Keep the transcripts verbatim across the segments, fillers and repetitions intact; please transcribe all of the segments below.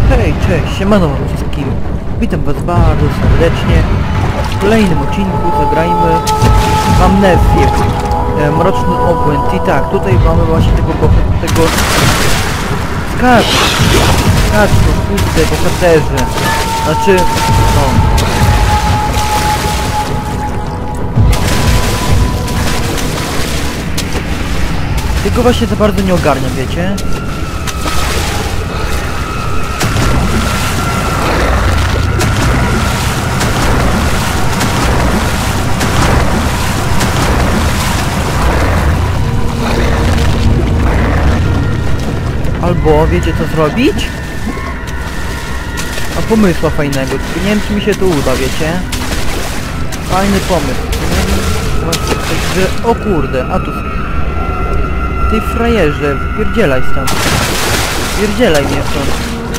Hej, cześć, siemano wszystkim. Witam was bardzo serdecznie. W kolejnym odcinku zagrajmy w Amnezję. E, Mroczny Obłęd. I tak, tutaj mamy właśnie tego bohatera, tego... Skacz! Skacz, no kurde, bohaterze. Znaczy, no... Tego właśnie za bardzo nie ogarniam, wiecie? Albo wiecie co zrobić? A pomysła fajnego, tylko nie wiem czy mi się to uda, wiecie? Fajny pomysł. Właśnie, także... O kurde, a tu... Ty frajerze, wpierdzielaj stąd. Wpierdzielaj mnie stąd.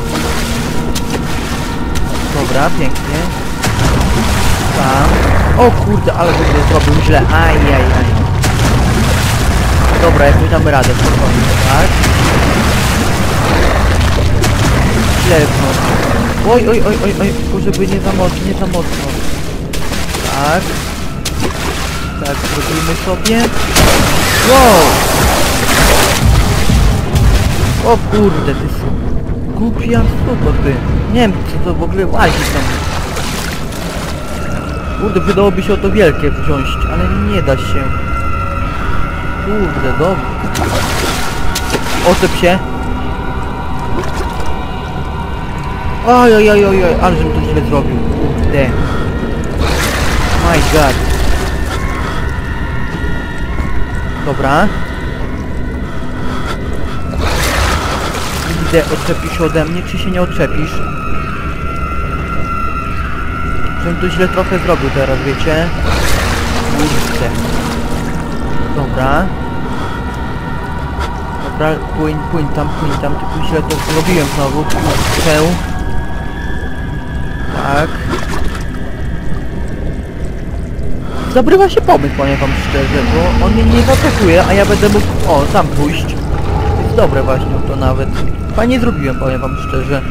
Dobra, pięknie. Tam. O kurde, ale to zrobił źle. Ajajaj. Dobra, jak my damy radę, spokojnie, tak? Źle mocno. Oj, oj, oj, oj, oj, tylko żeby nie za mocno, nie za mocno. Tak. Tak, zrobimy sobie. Wow! O kurde, ty głupia suko, ty. Nie wiem, co to w ogóle łazi tam. Kurde, wydałoby się o to wielkie wziąć, ale nie da się. Kurde, dobra. Oczep się. Oj, oj, oj, oj, oj, ale żebym to źle zrobił. Kurde. My god. Dobra. Idę, odczepisz się ode mnie, czy się nie odczepisz? Żebym to źle trochę zrobił teraz, wiecie? Kurde. Dobra. Dobra, płyń, płyń tam, płyń tam, tylko źle to zrobiłem znowu. Kurczę. Tak. Zabrywa się pomysł, powiem wam szczerze, bo on mnie nie zaatakuje, a ja będę mógł, o, tam pójść. Jest dobre właśnie to nawet. Fajnie zrobiłem, powiem wam szczerze.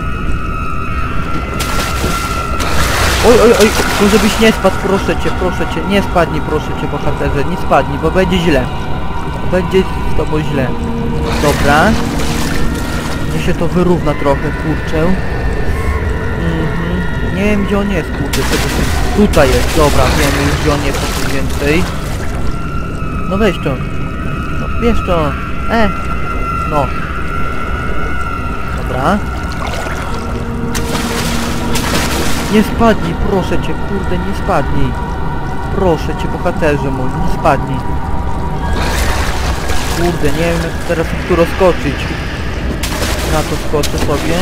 Oj, oj, oj, tylko żebyś nie spadł, proszę cię, proszę cię, nie spadnij, proszę cię, bohaterze, nie spadnij, bo będzie źle. Będzie z tobą źle. Dobra. Niech się to wyrówna trochę, kurczę. Mhm. Nie wiem gdzie on jest, kurde, tego się... Tutaj jest, dobra, wiemy już gdzie on jest coś więcej. No weź to. No wiesz to. E. No. Dobra. Nie spadnij, proszę cię, kurde, nie spadnij. Proszę cię, bohaterze mój, nie spadnij. Kurde, nie wiem jak teraz tu rozskoczyć. Na to skoczę sobie.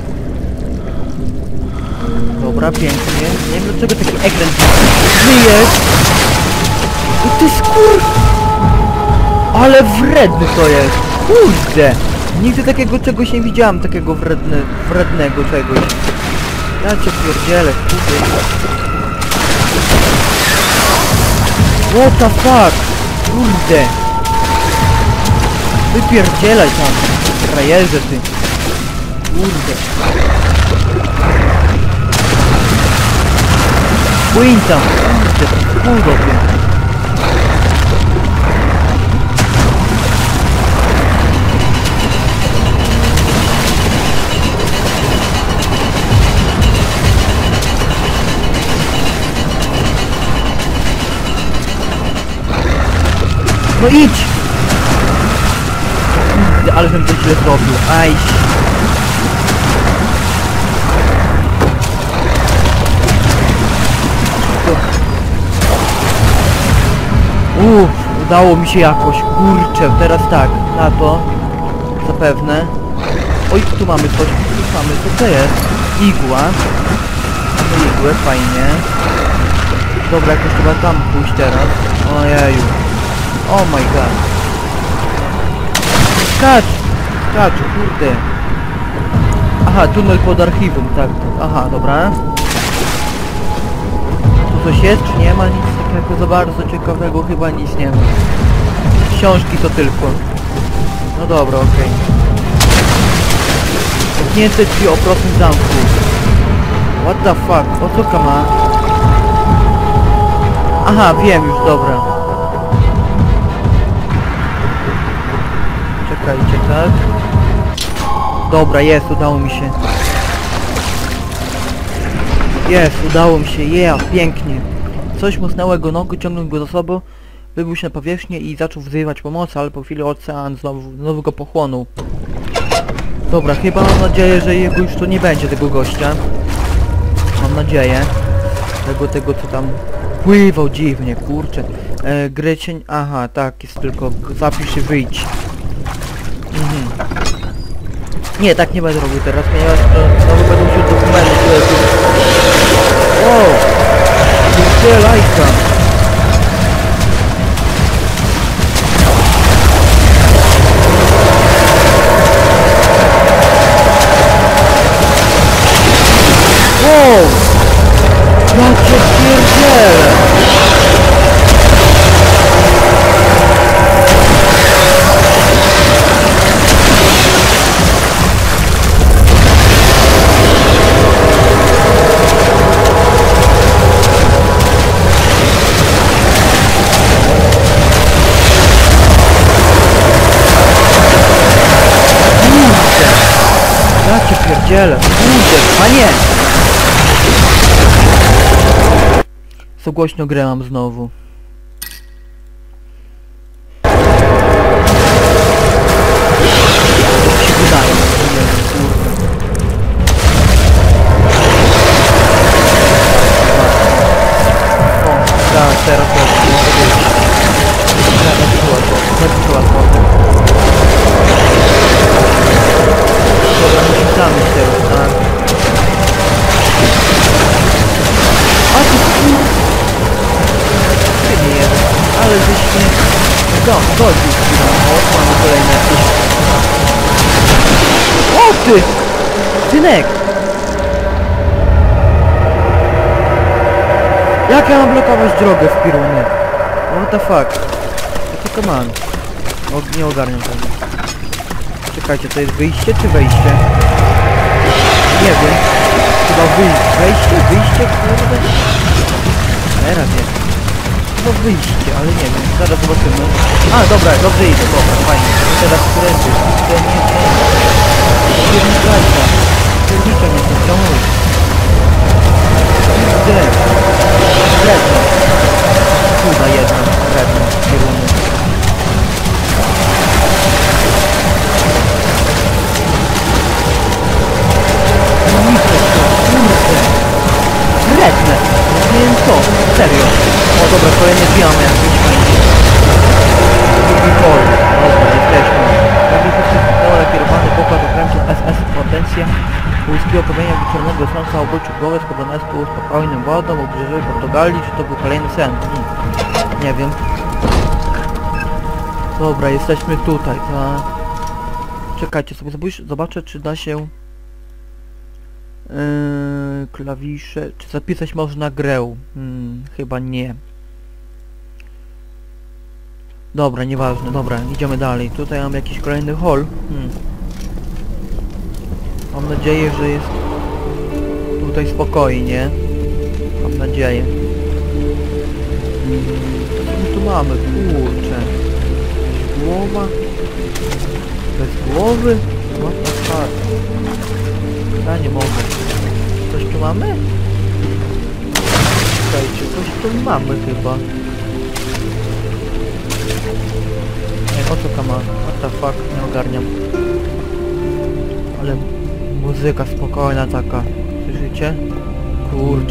Dobra, pięknie. Nie wiem dlaczego taki ekran żyjesz. I ty skur... Ale wredny to jest. Kurde. Nigdy takiego czegoś nie widziałem, takiego wredny, wrednego czegoś. Ja cię pierdzielę, kurde. What the fuck? Kurde. Wypierdzielaj tam. Frajerze ty. Kurde. Płyń tam. Kurde, kurde ty. No idź! Kurde, ale żebym to źle zrobił. Aj! Uff, udało mi się jakoś. Kurczę, teraz tak, na to zapewne. Oj, tu mamy coś, tu mamy, co to jest? Igła. Mamy igłę, fajnie. Dobra, jakoś chyba tam pójść teraz. Ojeju. Oh my god. Skacz! Skacz, kurde. Aha, tunel pod archiwum, tak. Aha, dobra. Tu coś jest, czy nie ma nic takiego za bardzo ciekawego? Chyba nic nie ma. Książki to tylko. No dobra, okej. Okay. Zamknięte drzwi o prostym zamku. What the fuck? O co ma? Aha, wiem już, dobra. Czekajcie, tak? Dobra, jest, udało mi się. Jest, udało mi się, yeah, pięknie. Coś musnęło go nogę, ciągnął go za sobą, wybił się na powierzchnię i zaczął wzywać pomocy, ale po chwili ocean znowu, znowu go pochłonął. Dobra, chyba mam nadzieję, że jego już tu nie będzie, tego gościa. Mam nadzieję. Tego, tego co tam pływał dziwnie, kurczę. E, gry cień... Aha, tak, jest tylko zapisz i wyjdź. Mhm. Nie, tak nie będę robił teraz, ponieważ to znowu będą się dokumenty, które tu... Wow! Gdzie lajka? Wow! Ja cię pierdzielę! Ja cię pierdzielę! Kurde, a nie! Co głośno grę mam znowu. To się wydaje, nie wiem, kurde. O, tak, teraz to jest. Teraz to łatwo, teraz to łatwo. Dobra, musimy zamyśl teraz, tak? A ty kur... Ty nie jeden, ale żeś nie... No, godził chwilę. O, mamy kolejne jakieś... O ty! Synek! Jak ja mam blokować drogę w pirunie? What the fuck? Ja tylko mam. O, nie ogarniam tego. Czekajcie, to jest wyjście czy wejście? Nie wiem. Chyba wyjście. Wejście? Wyjście? Kurde? Teraz jest. Chyba wyjście, ale nie wiem. Zaraz zobaczymy. A, dobra, dobrze idę, dobra, fajnie. Teraz którędy? Nie, nie, nie. Pierniczajka. Piernicza mnie to ciągnął. Gdzie? Drewno. Cuda jedno. Drewno. Kierunek. Redne! Nie wiem co, serio. O dobra, kolejne drzwi mamy jakieś fajnie. Drugi pol. Dobra, jesteśmy. Jakby wysypnęła kierowany pokład okrętu S S Potencja. Błyskiego promienia wieczornego słońca obrócił głowę z Kobonestu spokojnym wodą, obrzeży Portugalii, czy to był kolejny sen? Hmm. Nie wiem. Dobra, jesteśmy tutaj, tak. Czekajcie sobie, zobaczę czy da się... Yy, klawisze... Czy zapisać można grę? Hmm, chyba nie. Dobra, nieważne, dobra, idziemy dalej. Tutaj mam jakiś kolejny hall. Hmm. Mam nadzieję, że jest tutaj spokojnie. Mam nadzieję. Hmm. Co my tu mamy? Kurczę. Głowa? Bez głowy? What the fuck? Ja nie mogę. Coś tu mamy? Słuchajcie, coś tu mamy chyba. Nie, o co to ma? What the fuck? Nie ogarniam. Ale muzyka spokojna taka. Słyszycie? Kurczę.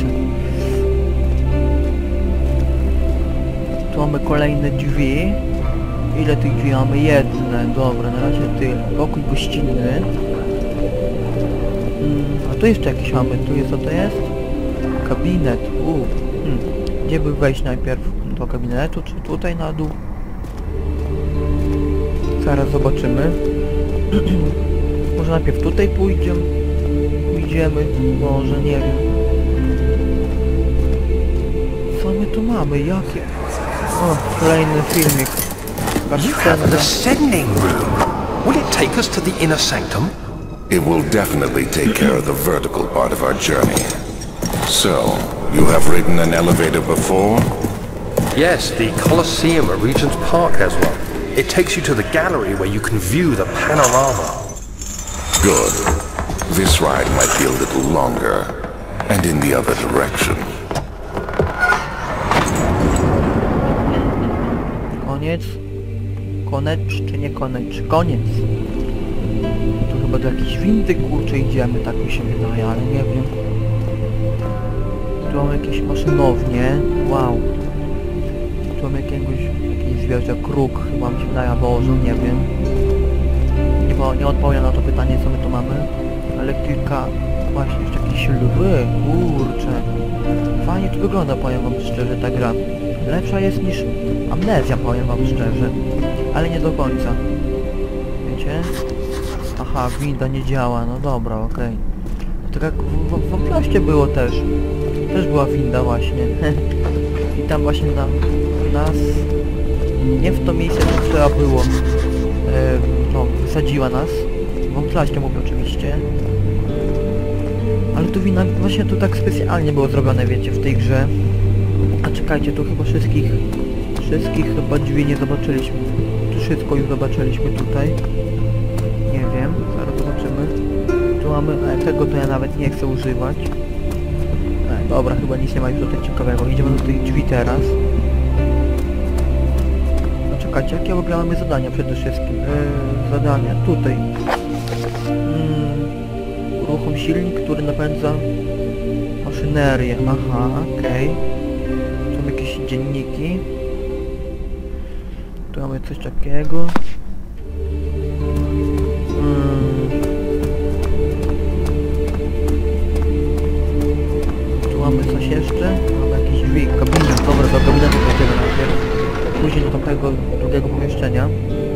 Tu mamy kolejne drzwi. Ile tych drzwi mamy? Jedne. Dobra, na razie tyle. Pokój gościnny. Hmm, a tu jeszcze jakieś mamy. Tu jest, co to jest? Kabinet. Uuu. Hmm. Gdzie by wejść najpierw? Do gabinetu, czy tutaj na dół? Zaraz zobaczymy. Może najpierw tutaj pójdziemy? Pójdziemy? Może, nie wiem. Co my tu mamy? Jakie... O, kolejny filmik. You have an ascending room. Will it take us to the inner sanctum? It will definitely take care of the vertical part of our journey. So, you have ridden an elevator before? Yes, the Colosseum at Regent's Park has one. It takes you to the gallery where you can view the panorama. Good. This ride might be a little longer, and in the other direction. Koniec? Konecz czy nie konecz? Koniec. Tu chyba do jakiejś windy kurczę idziemy, tak mi się wydaje, ale nie wiem. Tu mamy jakieś maszynownie. Wow. Tu mamy jakiegoś, jakiś zwierzę, kruk, chyba mi się wydaje, Boże, nie wiem. Nie, bo, nie odpowiem na to pytanie, co my tu mamy. Ale kilka, właśnie jeszcze jakieś lwy, kurczę. Fajnie to wygląda, powiem wam szczerze, ta gra. Lepsza jest niż Amnezja, powiem wam szczerze. Ale nie do końca. Wiecie? Aha, winda nie działa, no dobra, okej. Okay. Tak jak w, w, w Outlashcie było też. Też była winda właśnie. I tam właśnie nam, nas nie w to miejsce, co trzeba było. E, no, wysadziła nas. W Outlashcie mówię oczywiście. Ale tu wina właśnie to tak specjalnie było zrobione, wiecie, w tej grze. A czekajcie, tu chyba wszystkich wszystkich chyba drzwi nie zobaczyliśmy. Tu wszystko już zobaczyliśmy tutaj. Nie wiem, zaraz zobaczymy. Tu mamy, a tego to ja nawet nie chcę używać. E, dobra, chyba nic nie ma już tutaj ciekawego. Idziemy do tych drzwi teraz. No czekajcie, jakie w ogóle mamy zadania przede wszystkim? E, zadania, tutaj. Hmm, uruchom silnik, który napędza maszynerię. Aha, okej. Okay. Tu mamy jakieś dzienniki. Tu mamy coś takiego. Hmm. Tu mamy coś jeszcze. Mamy jakieś drzwi, gabinet. Dobra, do gabinetu wejdziemy najpierw. Później do tamtego drugiego pomieszczenia.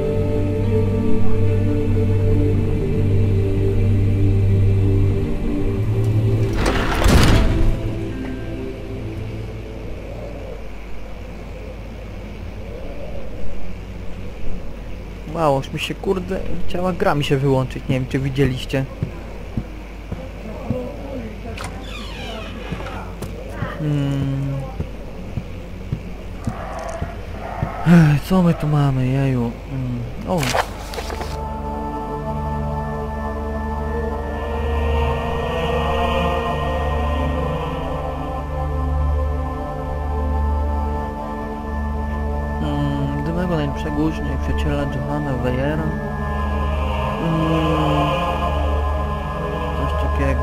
Mało, już mi się kurde chciała gra mi się wyłączyć, nie wiem czy widzieliście. Hmm. Ech, co my tu mamy, jeju? Hmm. O. Przegóźnie przyjaciela Johana Weyera. Hmm. Coś takiego.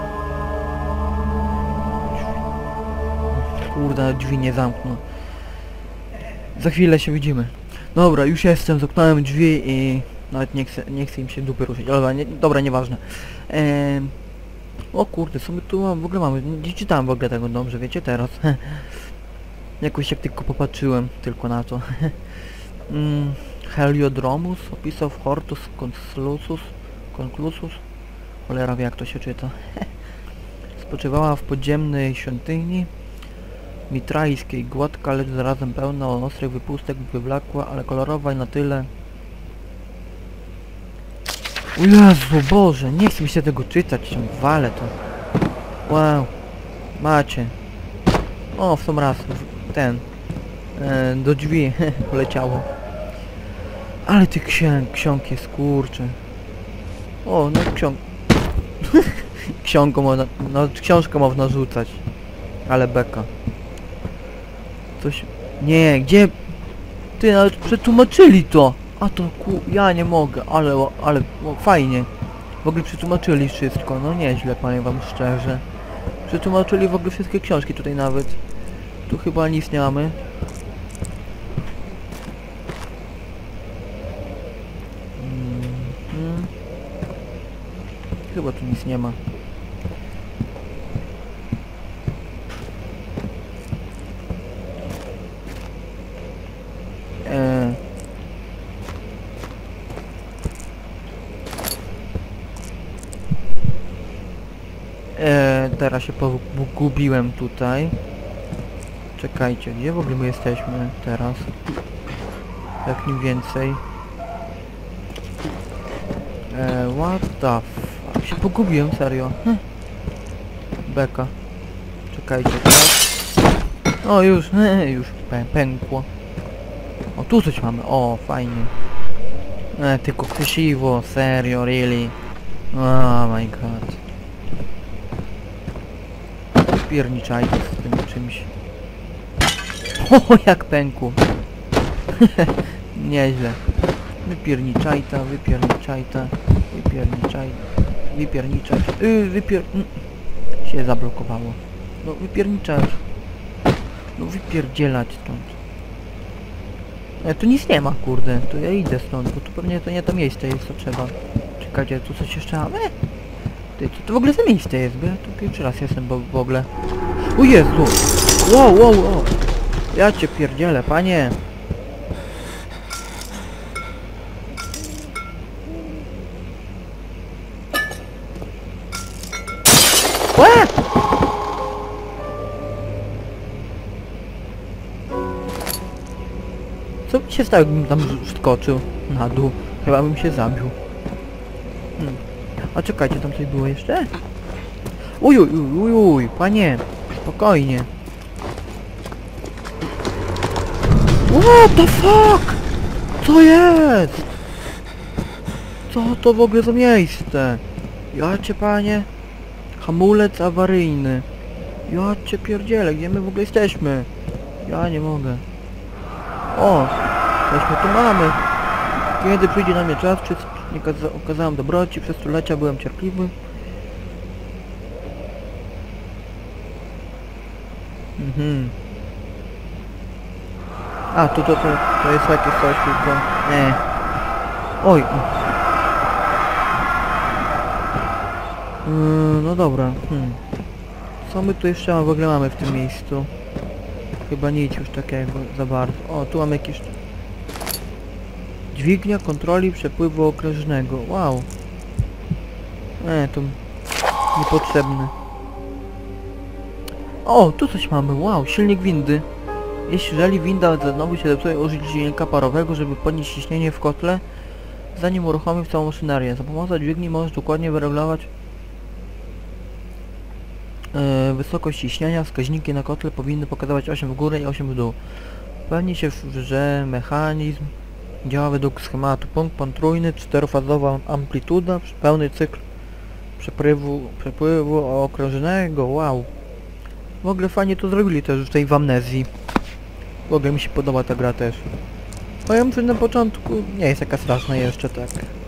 Kurde, drzwi nie zamknął. Za chwilę się widzimy. Dobra, już jestem, zamknąłem drzwi i nawet nie chcę, nie chcę im się dupy ruszyć. Dobra, nie, dobra, nieważne. Ehm... O kurde, co my tu mamy? W ogóle mamy? Nie czytałem w ogóle tego dobrze, wiecie, teraz. Jakoś jak tylko popatrzyłem tylko na to. Mm, Heliodromus, opisał Hortus Conclusus, Conclusus, cholera wie jak to się czyta. Spoczywała w podziemnej świątyni mitrajskiej, gładka, lecz zarazem pełna ostrych wypustek, wywlakła, ale kolorowa i na tyle... O Jezu Boże, nie chcę mi się tego czytać, walę to. Wow, macie. O, w sam raz, ten, e, do drzwi poleciało. Ale tych ksiąg, ksiąg jest, kurczę. O, no ksiąg... Książkę można, no książkę można rzucać. Ale beka. Coś... Nie, gdzie... Ty, nawet przetłumaczyli to! A to ku... ja nie mogę, ale... ale... O, fajnie. W ogóle przetłumaczyli wszystko, no nieźle, powiem wam szczerze. Przetłumaczyli w ogóle wszystkie książki tutaj nawet. Tu chyba nic nie mamy. Hmm. Chyba tu nic nie ma. Eee. Eee, teraz się pogubiłem tutaj. Czekajcie, gdzie w ogóle my jesteśmy teraz? Jak nim więcej. Eee, what the f... Się pogubiłem, serio. Hm. Beka. Czekajcie, teraz. O, już, już pę pękło. O, tu coś mamy. O, fajnie. E, tylko krzesiwo, serio, really. Oh my god. Pierniczaj z tym czymś. O, jak pękło. Nieźle. Wypierniczajta, wypierniczajta, wypierniczaj, wypierniczaj, yy, wypier... Mm. się zablokowało. No wypierniczać. No wypierdzielać stąd. E, tu nic nie ma, kurde, to ja idę stąd, bo tu pewnie to nie to miejsce jest, co trzeba. Czekajcie, tu coś jeszcze mamy? Ty, co to w ogóle za miejsce jest? Bo ja tu pierwszy raz jestem bo, w ogóle. O Jezu! Wow, wow, wow! Ja cię pierdzielę, panie! Łe! Co by się stało, jakbym tam skoczył na dół? Chyba bym się zabił. Hmm. A czekajcie, tam coś było jeszcze? Uj, uj, uj, uj, panie! Spokojnie. What the fuck? Co jest? Co to w ogóle za miejsce? Ja cię, panie? Hamulec awaryjny. Ja cię pierdzielę, gdzie my w ogóle jesteśmy? Ja nie mogę. O! Cośmy tu mamy. Kiedy przyjdzie na mnie czas, czy nie okazałem dobroci, przez stulecia byłem cierpliwy. Mhm. A, tu to, to, to jest jakieś coś tylko... Nie. Oj. Yy, no dobra. Hmm. Co my tu jeszcze w ogóle mamy w tym miejscu? Chyba nic już takiego za bardzo. O, tu mamy jakieś... Dźwignia kontroli przepływu okrężnego. Wow. E, to... niepotrzebne. O, tu coś mamy. Wow, silnik windy. Jeżeli winda znowu się zepsuje, użyć silnika parowego, żeby podnieść ciśnienie w kotle, zanim uruchomić całą maszynerię. Za pomocą dźwigni możesz dokładnie wyregulować yy, wysokość ciśnienia. Wskaźniki na kotle powinny pokazywać osiem w górę i osiem w dół. Pewnie się, że mechanizm działa według schematu. Punkt potrójny, czterofazowa amplituda, pełny cykl przepływu, przepływu okrężnego. Wow. W ogóle fajnie to zrobili też tutaj w Amnezji. W ogóle mi się podoba ta gra też. Powiem, że na początku nie jest taka straszna jeszcze, tak.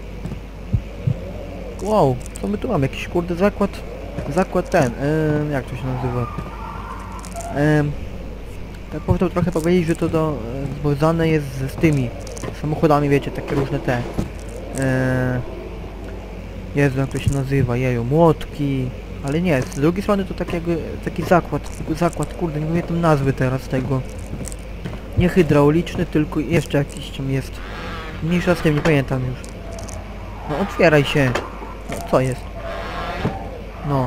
Wow, co my tu mamy? Jakiś kurde zakład... Zakład ten, yy, jak to się nazywa? Yy, tak powinno trochę powiedzieć, że to do, yy, związane jest z, z tymi samochodami, wiecie, takie różne te... Yy, Jezu, jak to się nazywa, jeju, młotki... Ale nie, z drugiej strony to tak jakby taki zakład, zakład, kurde, nie pamiętam nazwy teraz tego. Nie hydrauliczny, tylko jeszcze jakiś tam jest. Mniejsza z tym, nie pamiętam już. No otwieraj się. No, co jest? No.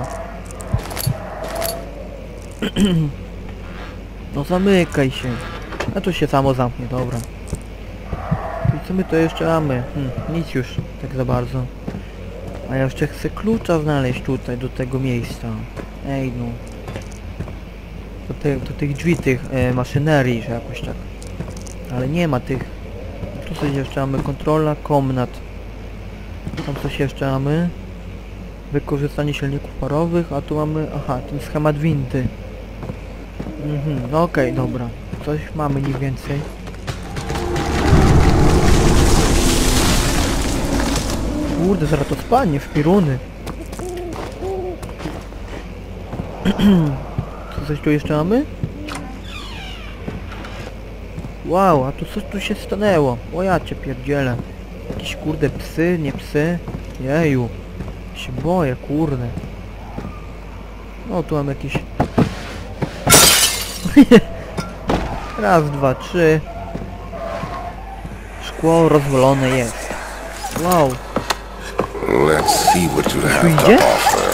No zamykaj się. A to się samo zamknie, dobra. I co my to jeszcze mamy? Hmm, nic już tak za bardzo. A ja jeszcze chcę klucza znaleźć tutaj, do tego miejsca. Ej no. Do, te, do tych drzwi, tych e, maszynerii, że jakoś tak. Ale nie ma tych. Tu coś jeszcze mamy, kontrola komnat. Tam coś jeszcze mamy. Wykorzystanie silników parowych, a tu mamy, aha, ten schemat windy. Mhm, no okej, okay, dobra. Coś mamy mniej więcej. Kurde, zaraz to spadnie w piruny. Co coś tu jeszcze mamy? Wow, a tu coś tu się stanęło. O ja cię pierdzielę. Jakieś kurde psy, nie psy. Jeju. Się boję, kurde. No tu mam jakieś... Raz, dwa, trzy. Szkło rozwalone jest. Wow. Let's see what you have to offer.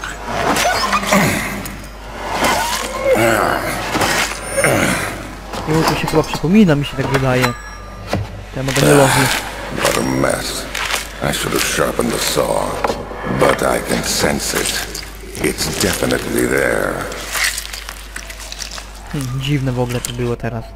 Jo, to się chyba przypomina, mi się tak wydaje. Temu Danielowi. What a mess. I should have sharpened the saw. but I can sense it. It's definitely there. Hmm, dziwne w ogóle to było teraz.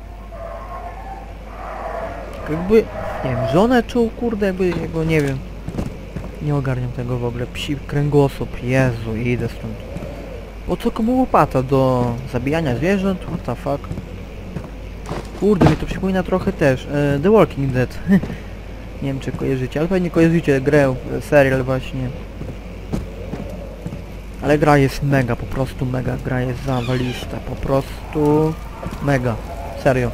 Jakby, nie wiem, żonę czuł, kurde, jakby, jakby, nie wiem. Nie ogarniam tego w ogóle. Psi kręgosłup, Jezu, idę stąd. Po co komu łopata? Do zabijania zwierząt? What the fuck? Kurde, mi to przypomina trochę też e, The Walking Dead. Nie wiem czy kojarzycie, ale pewnie kojarzycie grę, serial właśnie. Ale gra jest mega, po prostu mega. Gra jest zawalista, po prostu mega. Serio.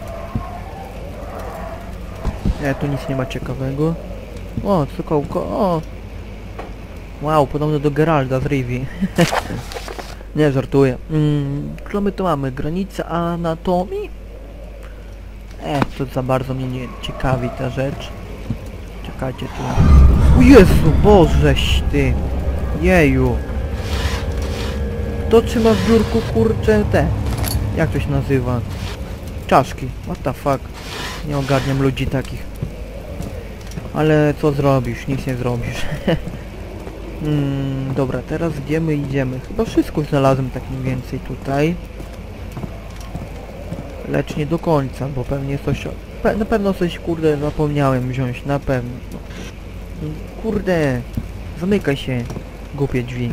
Nie, tu nic nie ma ciekawego. O, cukołko, o! Wow, podobno do Geralda z Rivii. Nie, żartuję. Mm, co my tu mamy? Granica anatomii? E, to za bardzo mnie nie ciekawi ta rzecz. Czekajcie tu. O Jezu, Bożeś ty! Jeju! Kto trzyma w biurku, kurczę, te? Jak to się nazywa? Czaszki. What the fuck? Nie ogarniam ludzi takich. Ale co zrobisz? Nic nie zrobisz. Hmm, dobra, teraz gdzie my idziemy? Chyba wszystko znalazłem tak mniej więcej tutaj. Lecz nie do końca, bo pewnie coś... Pe na pewno coś, kurde, zapomniałem wziąć, na pewno. Kurde, zamykaj się, głupie drzwi.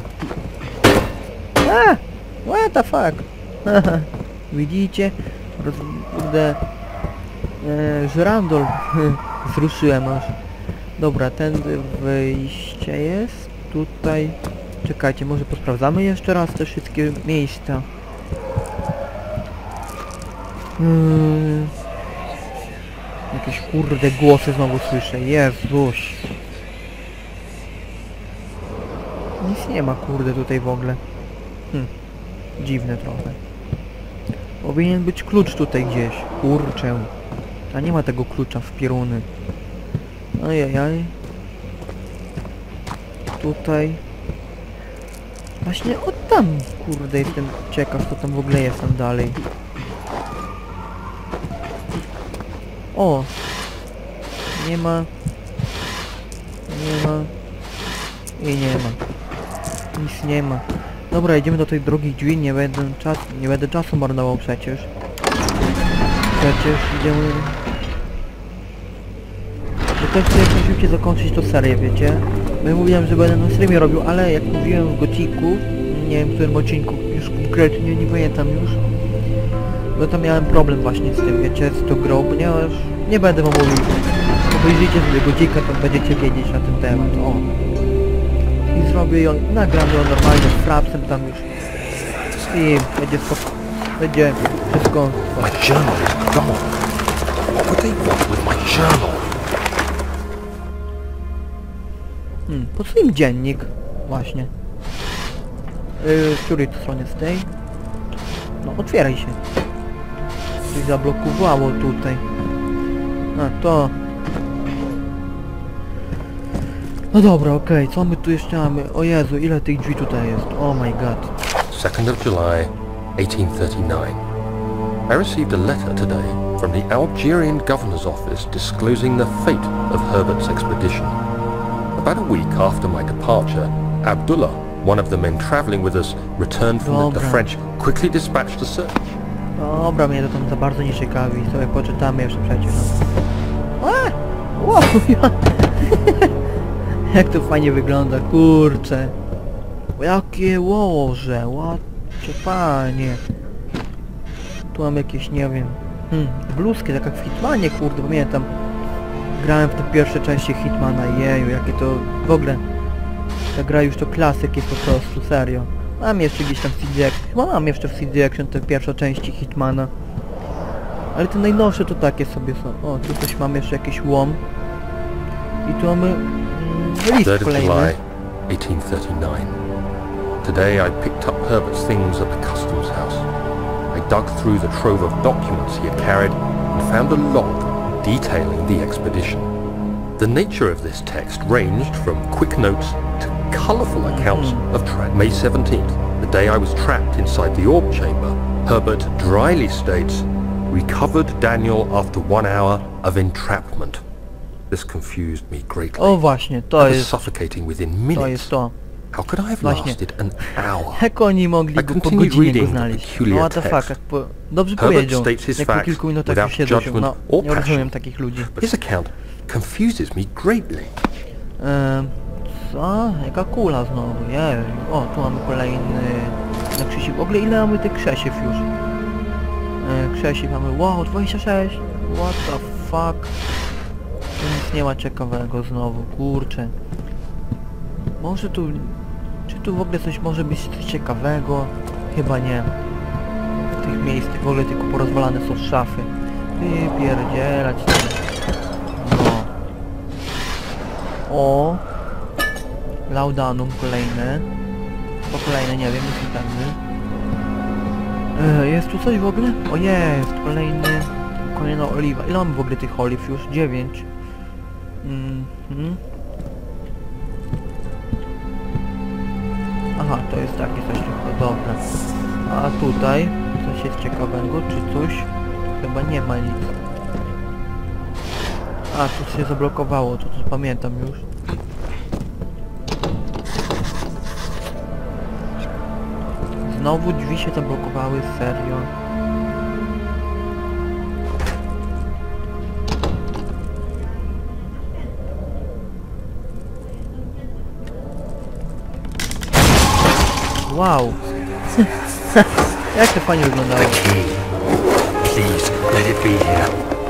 A! What the fuck? Widzicie? Roz... Kurde... E, żyrandol zruszyłem aż. Dobra, tędy wyjście jest. Tutaj... Czekajcie, może posprawdzamy jeszcze raz te wszystkie miejsca. Hmm. Jakieś kurde głosy znowu słyszę. Jezuś. Nic nie ma kurde tutaj w ogóle. Hm. Dziwne trochę. Powinien być klucz tutaj gdzieś. Kurczę. A nie ma tego klucza w pieruny. Ajajaj. Tutaj. Właśnie od tam, kurde, jestem ciekaw, co tam w ogóle jest tam dalej. O! Nie ma. Nie ma. I nie ma. Nic nie ma. Dobra, idziemy do tej drugich drzwi, nie będę czas, nie będę czasu marnował przecież. Przecież idziemy... Bo też chcę jak najszybciej zakończyć to serię, wiecie? Bo ja mówiłem, że będę na streamie robił, ale jak mówiłem w Gothicu, nie wiem w którym odcinku, już konkretnie nie pamiętam już. Bo tam miałem problem właśnie z tym, wiecie, z tą grą, ponieważ nie będę wam mówił. Obejrzyjcie sobie Gothica, to będziecie wiedzieć na ten temat, o. I zrobię ją, nagram ją normalnie z frapsem tam już. I będzie spoko... Będzie wszystko... My journal is gone. What would they want with my journal? Hmm, po co im dziennik? Właśnie. Yy, z której to stronie? Z tej? No, otwieraj się. Coś zablokowało tutaj. A, to... No dobra, okej, okay. Co my tu jeszcze mamy? O Jezu, ile tych drzwi tutaj jest? Oh my god. second of July, eighteen thirty-nine. I received a letter today from the Algerian governor's office disclosing the fate of Herbert's expedition. About a week after my departure, Abdullah, one of the men travelling with us, returned from the, the French, quickly dispatched a search. Dobra, mnie to tam za bardzo nie ciekawi, sobie poczytamy jeszcze przecież. A! Wow, ja... Jak to fajnie wygląda, kurczę. Jakie łoże, ładcie panie. Tu mam jakieś, nie wiem... Hmm, bluzki, tak jak w Hitmanie, kurde, pamiętam. Grałem w te pierwsze części Hitmana, jeju, jakie to... W ogóle... Ta gra już to klasyk jest po prostu, serio. Mam jeszcze gdzieś tam w C D Action, chyba mam jeszcze w C D Action te pierwsze części Hitmana. Ale te najnowsze to takie sobie są. O, tu coś mamy jeszcze jakiś łom. I tu mamy... Mm, list third of kolejny. July, eighteen thirty-nine. Today I picked up Herbert's things at the customs house. I dug through the trove of documents he had carried and found a log detailing the expedition. The nature of this text ranged from quick notes to colourful accounts of tra- May seventeenth, the day I was trapped inside the orb chamber. Herbert dryly states, recovered Daniel after one hour of entrapment. This confused me greatly. O właśnie, to I was jest... suffocating within To minutes. jest to. How could I have Właśnie. lasted an hour? Jak oni mogli I go po continued godzinie go reading the znaleźć? No peculiar what the fuck, text. jak po... Dobrze Herbert powiedział. states his Jak po facts kilku minutach without już się doszło. judgment No, or nie rozumiem passion. takich ludzi. But his account confuses me greatly. Ehm, co? Jaka kula znowu? Jej. O, tu mamy kolejny... Na krzesiw. W ogóle ile mamy tych krzesiew już? E, krzesiw mamy... Wow, dwadzieścia sześć! What the fuck? Tu nic nie ma ciekawego znowu, kurczę. Może tu... Czy tu w ogóle coś może być coś ciekawego? Chyba nie. W tych miejsc w ogóle tylko porozwalane są szafy. Ty pierdzielać. No. O! Laudanum kolejne. Po kolejne, nie wiem, jestem pewny. E, jest tu coś w ogóle? O jest, kolejny... Kolejna oliwa. Ile mamy w ogóle tych oliw już? dziewięć. Mhm. Aha, to jest takie coś tylko, dobra. A tutaj coś jest ciekawego, czy coś? Chyba nie ma nic. A, tu się zablokowało, to, to pamiętam już. Znowu drzwi się zablokowały, serio. Wow. Jak to fajnie wyglądało. Key. Please, let it be here.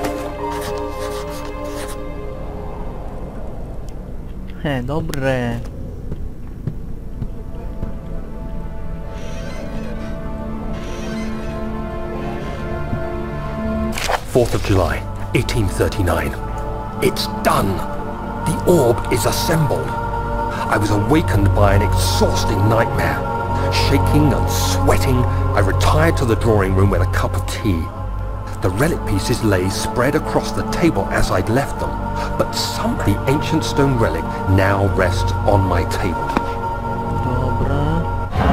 He, dobre. fourth of July, eighteen thirty-nine. It's done! The orb is assembled. I was awakened by an exhausting nightmare. Shaking and sweating, I retired to the drawing room with a cup of tea. The relic pieces lay spread across the table as I'd left them, but some the ancient stone relic now rests on my table. Dobra.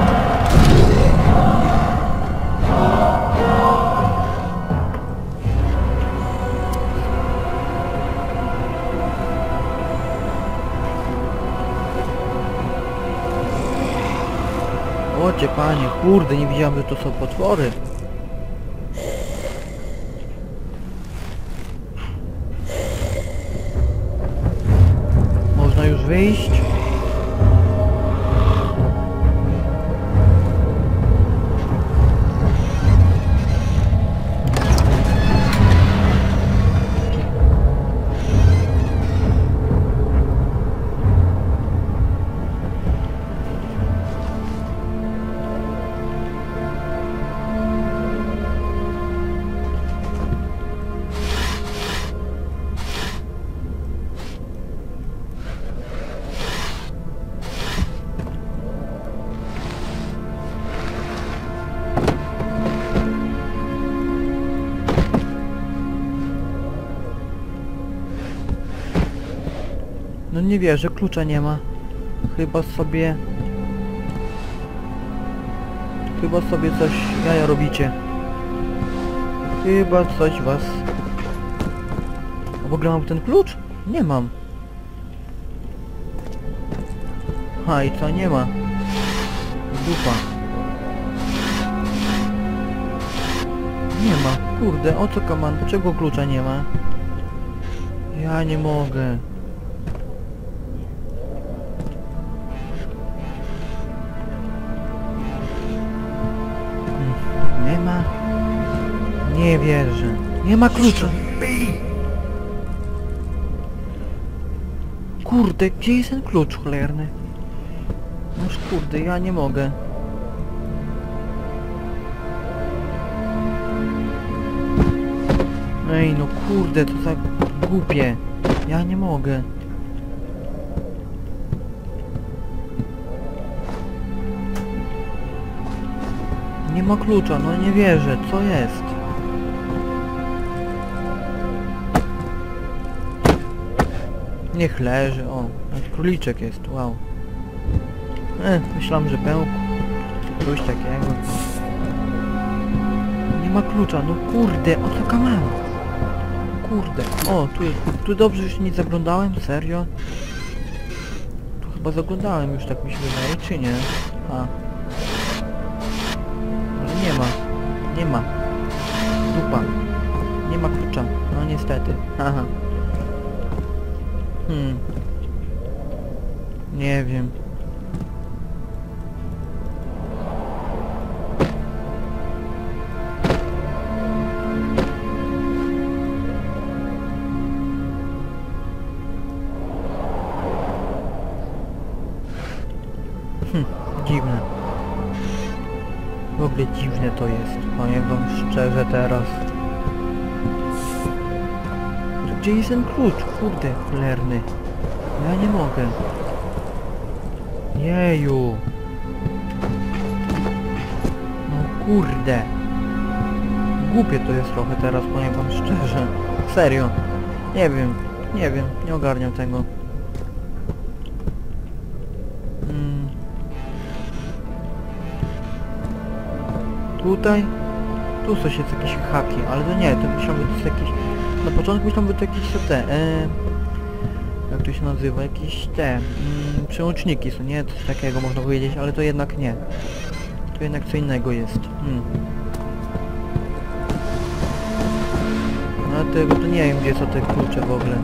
Ocie panie, kurde, nie widziałem, że to są potwory. Można już wyjść? No nie wierzę, klucza nie ma. Chyba sobie... Chyba sobie coś jaja robicie. Chyba coś was... A w ogóle mam ten klucz? Nie mam. Ha, i co? Nie ma. Dupa. Nie ma. Kurde, o co kaman? Dlaczego klucza nie ma? Ja nie mogę. Nie ma. Nie wierzę. Nie ma klucza. Kurde, gdzie jest ten klucz cholerny? Noż kurde, ja nie mogę. Ej, no kurde, to za głupie. Ja nie mogę. Nie ma klucza, no nie wierzę, co jest? Niech leży, o, nawet króliczek jest, wow. E, myślałem, że pęk, czy coś takiego. Nie ma klucza, no kurde, o co kamera? Kurde, o, tu jest, tu dobrze, że się nie zaglądałem, serio? Tu chyba zaglądałem już, tak mi się wydaje, czy nie? A. Ale nie ma. Nie ma. Dupa. Nie ma klucza. No niestety. Aha. Hmm. Nie wiem. Hm, dziwne. W ogóle dziwne to jest. Powiem wam szczerze teraz. Gdzie jest ten klucz? Kurde, cholerny. Ja nie mogę. Jeju. No kurde. Głupie to jest trochę teraz, powiem wam szczerze. Serio. Nie wiem. Nie wiem. Nie ogarniam tego. Hmm. Tutaj? Tu coś jest jakieś haki, ale to nie, to myślałem, że to jest jakieś... Na początku myślałem, że to jakieś są te... E, jak to się nazywa? Jakieś te... Mm, przełączniki są, nie? Coś takiego można powiedzieć, ale to jednak nie. To jednak co innego jest. Hmm. Dlatego to nie wiem, gdzie są te klucze w ogóle.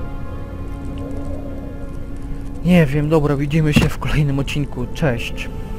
Nie wiem, dobra, widzimy się w kolejnym odcinku. Cześć!